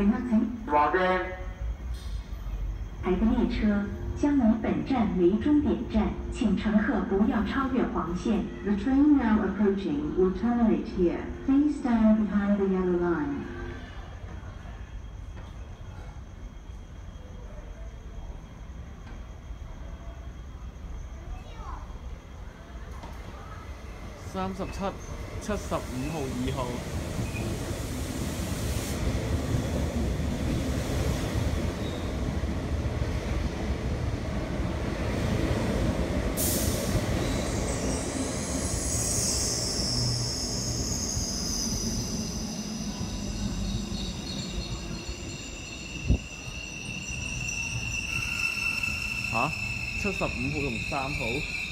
話嘅。 台的列车将于本站为终点站，请乘客不要超越黄线。The train now approaching will terminate here. Please stand behind the yellow line. 37、75號、2號。75號同3號。